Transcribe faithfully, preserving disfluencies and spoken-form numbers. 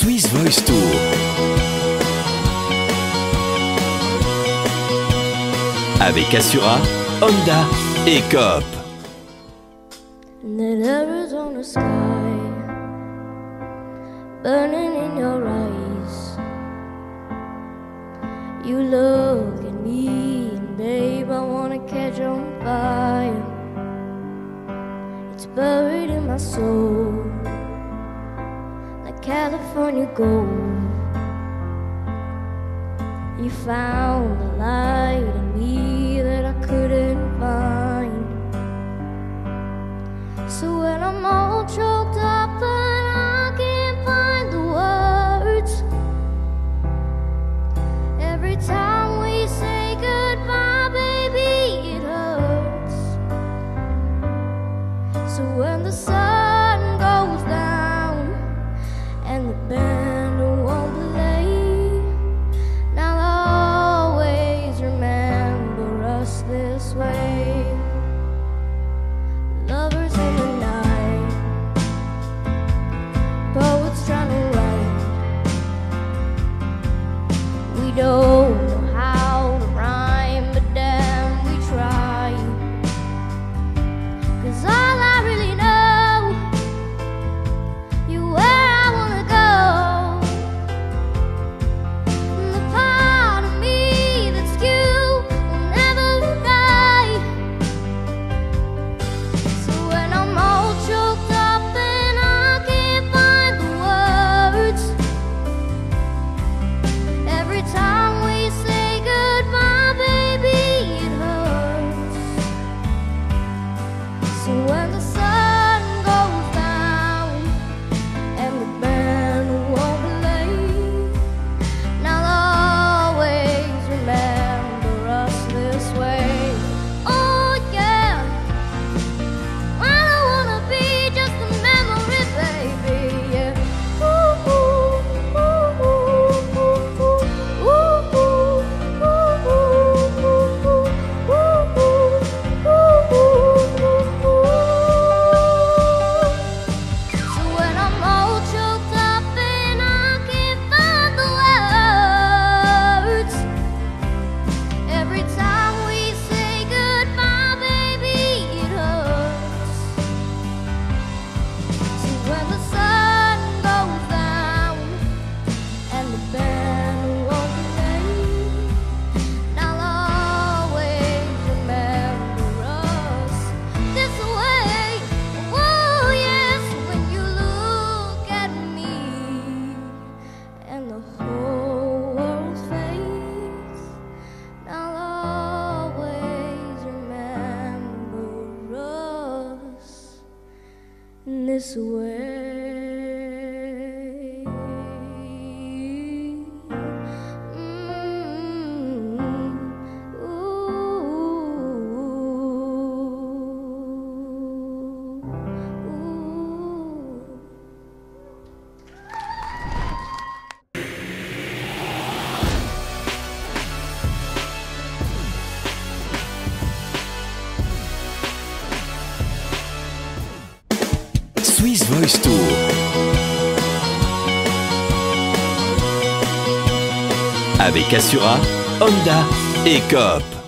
Swiss Voice Tour. Avec Assura, Honda et Coop. And that Arizona sky burning in your eyes. You look at me and babe, I wanna catch on fire. It's buried in my soul like California gold. You found the light in me that I couldn't find. So when I'm all choked up and I can't find the words, every time we say goodbye, baby, it hurts. So when the sun goes down and the band won't play, now I'll always remember us this way. Lovers in the night, poets trying to write. We don't know how to rhyme, but damn, we try. 'Cause all I really know, you're where I wanna go. And the part of me that's you will never die. So when I'm all choked up and I can't find the words, every time we say goodbye, baby, it hurts. So when the sun goes down and the band won't play, now I'll always remember us this way. Oh yeah, I don't wanna be just a memory, baby. Yeah. Ooh, ooh, ooh, ooh, ooh, ooh, ooh, ooh, ooh, ooh, ooh, ooh. So when I'm all choked up and I can't find the words, every time we say goodbye, baby, it hurts. So when the sun goes down and the band won't play, now I'll always remember us this way. Oh yes, when you look at me and the whole world fades, now I'll always remember us this way. Mm, ooh, ooh. Swiss Voice Tour. Avec Assura, Honda et Coop.